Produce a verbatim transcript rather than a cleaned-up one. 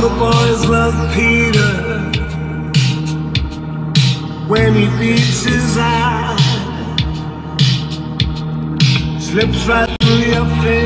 the boys love Peter when he beats his eye, slips right through your fingers.